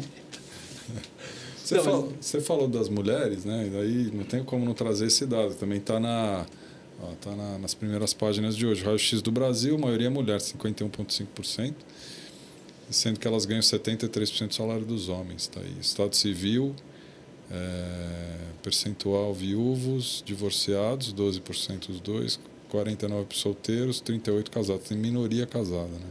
Você falou das mulheres, né? Daí não tem como não trazer esse dado. Também está nas primeiras páginas de hoje. Raio-X do Brasil, maioria mulher, 51,5%, sendo que elas ganham 73% do salário dos homens. Tá aí. Estado civil, percentual viúvos, divorciados, 12% os dois, 49% solteiros, 38% casados. Tem minoria casada, né?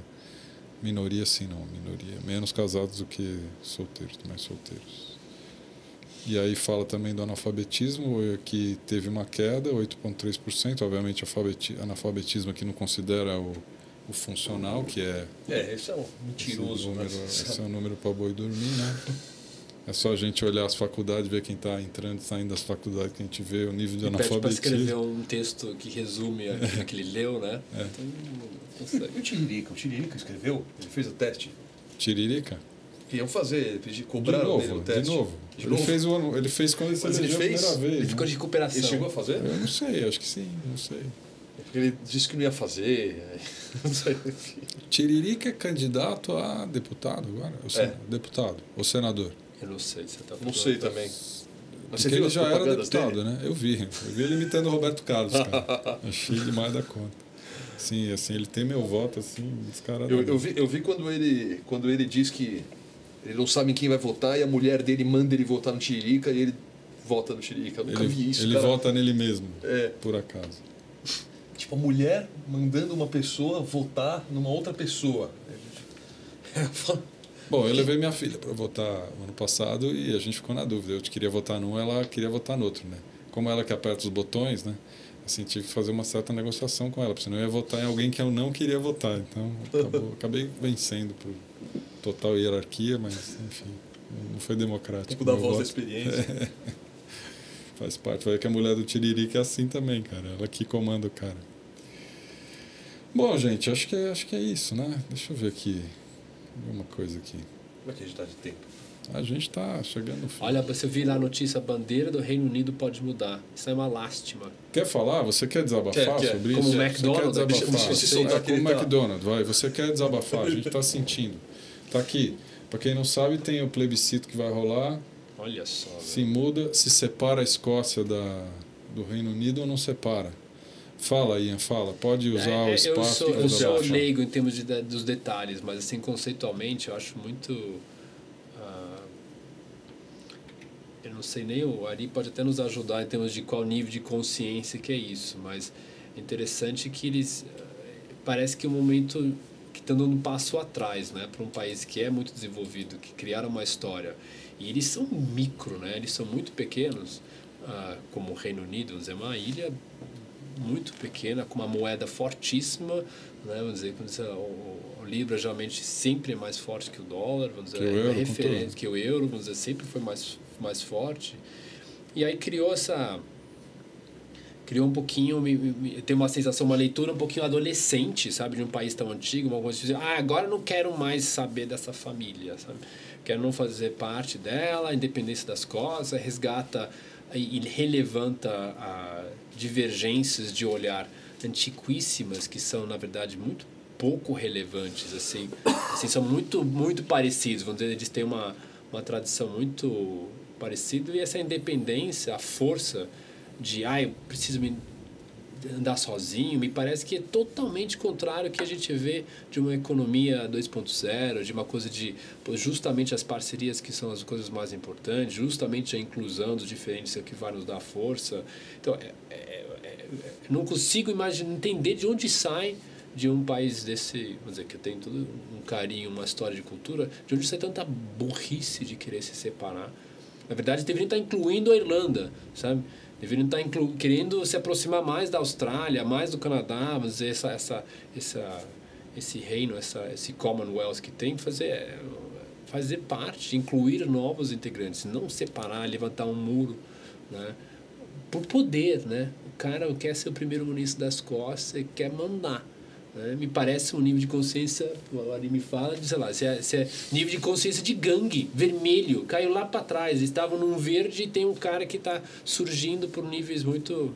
Minoria sim, não. Minoria. Menos casados do que solteiros, mais solteiros. E aí fala também do analfabetismo, que teve uma queda, 8,3%. Obviamente, analfabetismo aqui não considera o funcional, que é... Esse é um mentiroso. Esse é um número para boi dormir, né? É só a gente olhar as faculdades, ver quem está entrando e saindo das faculdades, que a gente vê o nível de analfabetismo. Para escrever um texto que resume aquilo que ele leu, né? Então, não sei. E o Tiririca escreveu? Ele fez o teste? Tiririca? Iam fazer, cobrar de nele o teste. De novo. Ele fez quando ele se elegeu a primeira vez. Ele ficou de recuperação. Ele chegou a fazer? Eu não sei, acho que sim, não sei. Porque ele disse que não ia fazer. Não sei. Tiririca é candidato a deputado agora? Deputado ou senador? Eu não sei. Você tá não sei também. Mas porque ele já era deputado, dele? Né? Eu vi ele imitando o Roberto Carlos, cara. Achei demais da conta. Sim, assim, ele tem meu voto, assim, descaradamente. Eu vi quando ele diz que ele não sabe em quem vai votar e a mulher dele manda ele votar no Tiririca e ele vota no Tiririca. Eu nunca vi isso, Ele cara. vota nele mesmo, por acaso. Tipo, a mulher mandando uma pessoa votar numa outra pessoa. Bom, eu levei minha filha para votar ano passado e a gente ficou na dúvida. Eu queria votar num, ela queria votar no outro, né? Como ela que aperta os botões, né? Assim, tive que fazer uma certa negociação com ela, porque senão eu ia votar em alguém que eu não queria votar. Então, acabei vencendo por total hierarquia, mas, enfim, não foi democrático. Um pouco da voz da experiência. Faz parte. Vai que a mulher do Tiririca é assim também, cara. Ela que comanda o cara. Bom, gente, acho que é isso, né? Deixa eu ver aqui. Alguma coisa aqui. Como é que a gente está de tempo? A gente está chegando no fim. Olha, você viu lá a notícia, a bandeira do Reino Unido pode mudar. Isso é uma lástima. Quer falar? Você quer desabafar sobre como isso? Como o McDonald's? Como o McDonald's, vai. Você quer desabafar? A gente está sentindo. Está aqui. Para quem não sabe, tem o plebiscito que vai rolar. Olha só. Se muda, se separa a Escócia do Reino Unido ou não separa? Fala, Ian, fala. Pode usar o espaço. Eu sou leigo em termos dos detalhes, mas assim, conceitualmente, eu acho muito... eu não sei nem, o Ari pode até nos ajudar em termos de qual nível de consciência que é isso, mas é interessante que eles... parece que é um momento que estão dando um passo atrás, né, para um país que é muito desenvolvido, que criaram uma história. E eles são micro, né, eles são muito pequenos, como o Reino Unido, vamos dizer, uma ilha muito pequena, com uma moeda fortíssima, né? Vamos dizer, o Libra geralmente sempre é mais forte que o dólar, vamos dizer, é referente que o euro, vamos dizer, sempre foi mais forte. E aí criou um pouquinho, tem uma sensação, uma leitura um pouquinho adolescente, sabe, de um país tão antigo, uma coisa de dizer, agora não quero mais saber dessa família, sabe? Quero não fazer parte dela, a independência das coisas, resgata e relevanta divergências de olhar antiquíssimas que são, na verdade, muito pouco relevantes, assim são muito parecidos, vamos dizer, eles têm uma tradição muito parecida, e essa independência, a força de, eu preciso andar sozinho, me parece que é totalmente contrário ao que a gente vê de uma economia 2.0, de uma coisa de justamente as parcerias que são as coisas mais importantes, justamente a inclusão dos diferentes é o que vai nos dar força. Então, não consigo entender de onde sai de um país desse, vamos dizer, que tem todo um carinho, uma história de cultura, de onde sai tanta burrice de querer se separar. Na verdade, deveriam estar incluindo a Irlanda, sabe? Deveriam estar querendo se aproximar mais da Austrália, mais do Canadá, vamos dizer, esse reino, esse Commonwealth que tem, fazer parte, incluir novos integrantes, não separar, levantar um muro, né? Por poder, né? O cara quer ser o primeiro-ministro da Escócia e quer mandar. Né? Me parece um nível de consciência, o Ari me fala, sei lá, se é nível de consciência de gangue, vermelho, caiu lá para trás, estavam num verde e tem um cara que está surgindo por níveis muito...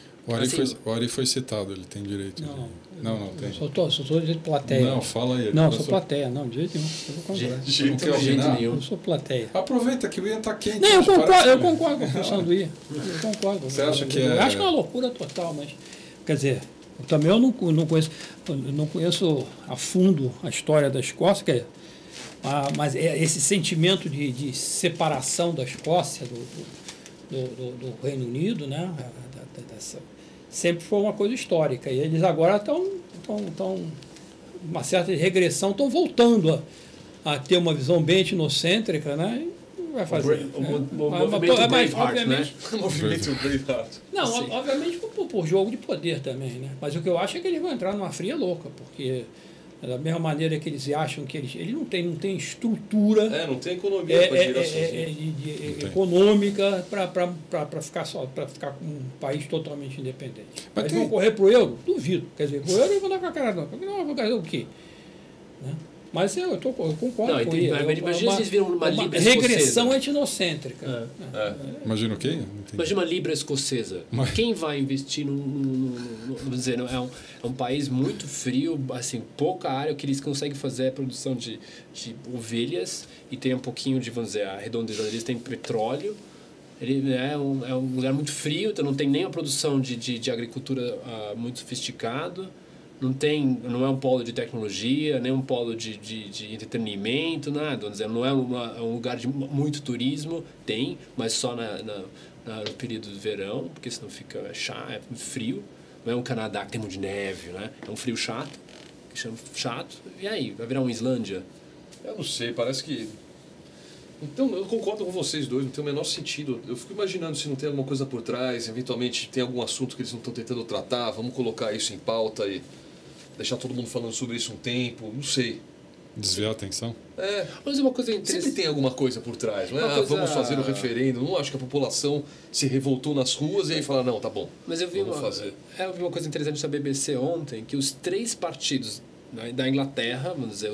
O Ari foi citado, ele tem direito. Não tem. Só sou de plateia. Não, fala aí. Não, sou plateia, não, de jeito nenhum. De jeito nenhum. Eu sou plateia. Aproveita que o Ian está quente. Não, eu concordo com a função do Ian. Eu concordo. Você acha que eu acho que é uma loucura total, mas, quer dizer, também eu não conheço a fundo a história da Escócia, mas esse sentimento de separação da Escócia do Reino Unido, né? Sempre foi uma coisa histórica. E eles agora estão uma certa regressão, estão voltando a ter uma visão bem etnocêntrica, né? vai fazer? O Mas, movimento mas, Braveheart, né? obviamente, O movimento Braveheart. não, Sim. obviamente por jogo de poder também, né? Mas o que eu acho é que eles vão entrar numa fria louca, porque da mesma maneira que eles acham que ele não tem estrutura Não tem economia para girar sozinho. econômica para ficar com um país totalmente independente. Mas Eles tem- vão correr para o euro? Duvido. Quer dizer, o euro eles vão dar com a cara não, vou fazer o quê? Né? Mas eu concordo Não, com ele. imagina se eles viram uma libra regressão escocesa. etnocêntrica. Imagina o quê? Não entendi. Imagina uma libra escocesa. Mas- Quem vai investir vamos dizer, é um país muito frio, assim, pouca área, que eles conseguem fazer a produção de ovelhas e tem um pouquinho de, vamos dizer, a redondeza deles tem petróleo. Ele é um lugar muito frio, então não tem nem a produção de agricultura muito sofisticado. Não é um polo de tecnologia, nem um polo de entretenimento, nada. Vamos dizer, não é um lugar de muito turismo, tem, mas só no período do verão, porque senão fica chato, é frio. Não é um Canadá que tem muito de neve, né? É um frio chato, que chama chato. E aí, vai virar uma Islândia? Eu não sei, parece que... Então, eu concordo com vocês dois, não tem o menor sentido. Eu fico imaginando se não tem alguma coisa por trás, eventualmente tem algum assunto que eles não estão tentando tratar, vamos colocar isso em pauta e deixar todo mundo falando sobre isso um tempo, não sei. Desviar a atenção? Mas uma coisa Sempre interessante. tem alguma coisa por trás, não é? Uma coisa- Vamos fazer o referendo. Não acho que a população se revoltou nas ruas e aí fala, não, tá bom. Mas eu vi eu vi uma coisa interessante da BBC ontem, que os 3 partidos da Inglaterra, vamos dizer,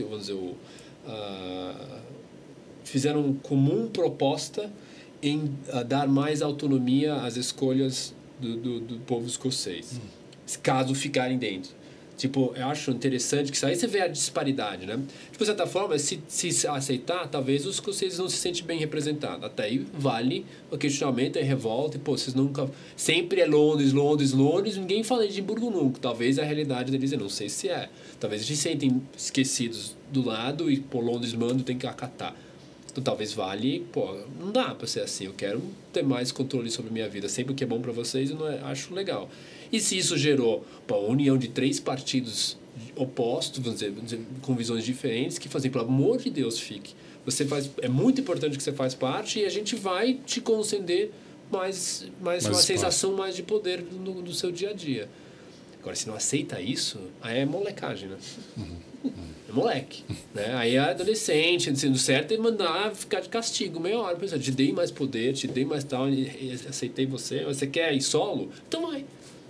fizeram comum proposta em dar mais autonomia às escolhas do povo escocês, caso ficarem dentro. Tipo, eu acho interessante que isso aí você vê a disparidade, né? Tipo, de certa forma, se aceitar, talvez os escoceses não se sentem bem representados. Até aí vale o questionamento e revolta. E, pô, vocês nunca... Sempre é Londres, Londres, Londres. Ninguém fala de Edimburgo nunca. Talvez a realidade deles, eu não sei se é. Talvez eles se sentem esquecidos do lado e, pô, Londres manda, tem que acatar. Então, talvez vale... Pô, não dá pra ser assim. Eu quero ter mais controle sobre a minha vida. Sempre o que é bom pra vocês, eu acho legal. E se isso gerou uma união de 3 partidos opostos, vamos dizer, com visões diferentes, que fazem, pelo amor de Deus, fique. É muito importante que você faz parte e a gente vai te conceder mais uma sensação mais de poder no seu dia a dia. Agora, se não aceita isso, aí é molecagem, né? É moleque. Né? Aí é adolescente, sendo certo, é mandar ficar de castigo meia hora. Pensando, te dei mais poder, te dei mais tal, aceitei você quer ir solo? Então vai.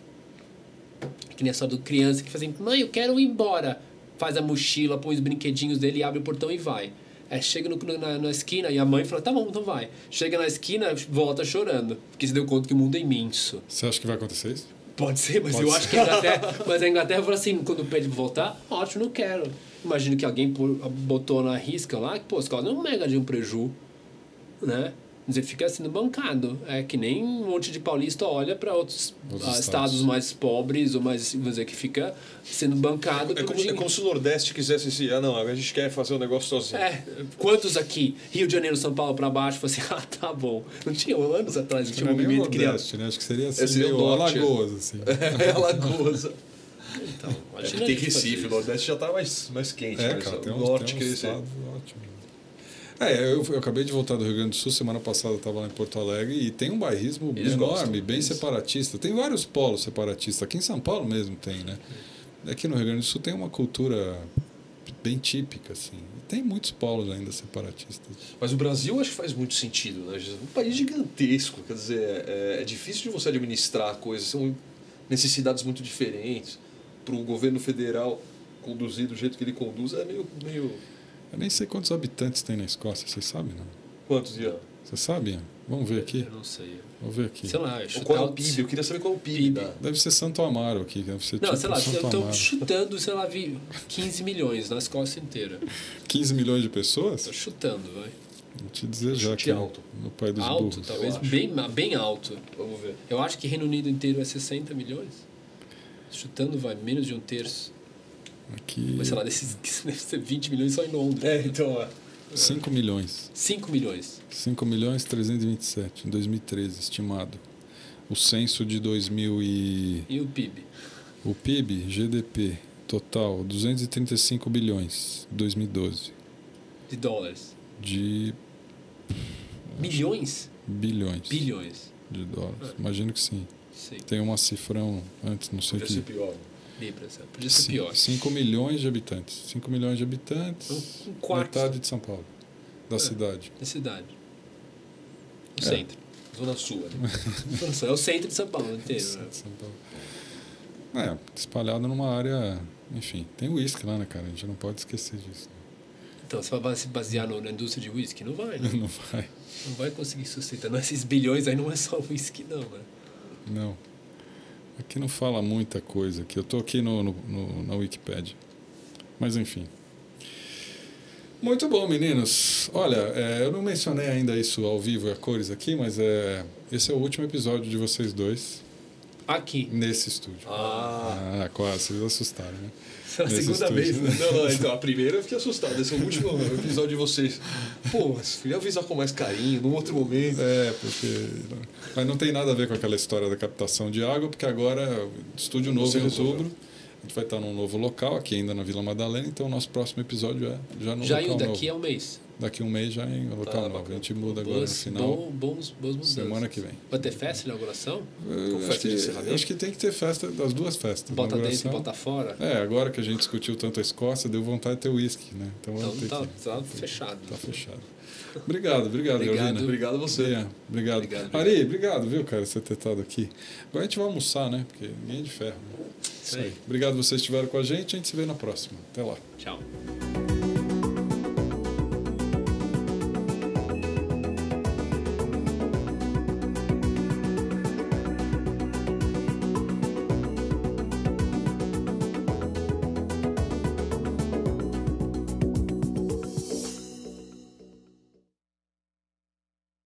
Que nem a só do criança que faz assim, mãe, eu quero ir embora. Faz a mochila, põe os brinquedinhos dele, abre o portão e vai. Chega na esquina e a mãe fala, tá bom, então vai. Chega na esquina, volta chorando, porque se deu conta que o mundo é imenso. Você acha que vai acontecer isso? Pode ser, mas Pode eu ser. acho que a Inglaterra falou assim, quando pede pra voltar, ótimo, não quero. Imagino que alguém botou na risca lá, que, pô, os caras não é um mega de um preju, né? Você fica sendo bancado. É que nem um monte de paulista olha para outros estados mais pobres, ou mais, vamos dizer, que fica sendo bancado. É como se o Nordeste quisesse assim, não, a gente quer fazer o negócio sozinho. Quantos aqui, Rio de Janeiro, São Paulo para baixo, falam assim, tá bom. Não tinha anos atrás, não tinha um movimento criado. Né? Acho que seria assim, Seria meio o norte, Alagoas, assim. Alagoas. Então, Tem Recife, o Nordeste já está mais quente. mas Cara, tem o um Norte crescer. estado ótimo. Eu acabei de voltar do Rio Grande do Sul, semana passada eu estava lá em Porto Alegre e tem um bairrismo enorme, bem separatista. Tem vários polos separatistas, aqui em São Paulo mesmo tem, né? Aqui no Rio Grande do Sul tem uma cultura bem típica, assim. Tem muitos polos ainda separatistas. Mas o Brasil acho que faz muito sentido, né? Um país gigantesco, quer dizer, é difícil de você administrar coisas, são necessidades muito diferentes. Para o governo federal conduzir do jeito que ele conduz é meio... Eu nem sei quantos habitantes tem na Escócia, vocês sabem, não? Quantos, Ian? Você sabe, Ian? Vamos ver aqui? Eu não sei. Vamos ver aqui. Sei lá, Qual é o PIB? Eu queria saber qual é o PIB. Deve ser Santo Amaro aqui. Deve ser não, tipo sei lá, Santo eu estou Amaro. chutando, sei lá, 15 milhões na Escócia inteira. 15 milhões de pessoas? Estou chutando, vai. Vou te dizer já Chute que alto. no pai dos Alto, burros. talvez bem alto. Vamos ver. Eu acho que Reino Unido inteiro é 60 milhões. Chutando, vai, menos de um terço. Aqui, Mas sei lá, desses deve ser 20 milhões só em Londres. Então 5 milhões. 5 milhões. 5 milhões 327 em 2013, estimado. O censo de 2000 E o PIB? O PIB, GDP, total, 235 bilhões, 2012. De dólares. De Milhões? Bilhões Bilhões. de dólares. Imagino que sim. Sim. Tem uma cifrão antes, não sei o Podia ser que. pior. Podia ser pior. 5 milhões de habitantes. 5 milhões de habitantes, Um quarto metade de São Paulo, da cidade. da cidade. O É. centro. Zona Sul. Né? Zona Sul. É o centro de São Paulo inteiro. Né? De São Paulo. É, espalhado numa área... Enfim, tem uísque lá, né, cara? A gente não pode esquecer disso. Então, você vai se basear na indústria de whisky? Não vai, né? Não vai. Não vai conseguir sustentar. Não, esses bilhões aí não é só whisky, não, né? Não. Aqui não fala muita coisa. Aqui. Eu estou aqui na Wikipédia. Mas, enfim. Muito bom, meninos. Olha, eu não mencionei ainda isso ao vivo e a cores aqui, mas esse é o último episódio de vocês dois Aqui. nesse estúdio. Ah, Quase. Vocês assustaram, né? A Nesse segunda estúdio. vez, né? não, então a primeira eu fiquei assustado. Esse é o último episódio de vocês. Pô, mas queria avisar com mais carinho, num outro momento. Porque... Mas não tem nada a ver com aquela história da captação de água, porque agora, estúdio novo Você em outubro, resolveu. a gente vai estar num novo local, aqui ainda na Vila Madalena, então o nosso próximo episódio é já no Já local daqui novo. a um mês. Daqui a um mês já em local novo. bacana. A gente muda agora no final, Boas mudanças. semana que vem. Vai ter festa de inauguração? Eu festa de encerramento? acho que tem que ter festa, das duas festas. Bota dentro e inauguração. bota fora? Agora que a gente discutiu tanto a Escócia, deu vontade de ter uísque, né? Então Então vamos ter tá que... fechado. Tá fechado. Obrigado, Obrigado. Georgina. Obrigado a você. Obrigado. Obrigado. Ari, obrigado, viu, cara, você ter estado aqui. Agora a gente vai almoçar, né? Porque ninguém é de ferro. Né? Isso aí. Obrigado vocês que estiveram com a gente se vê na próxima. Até lá. Tchau.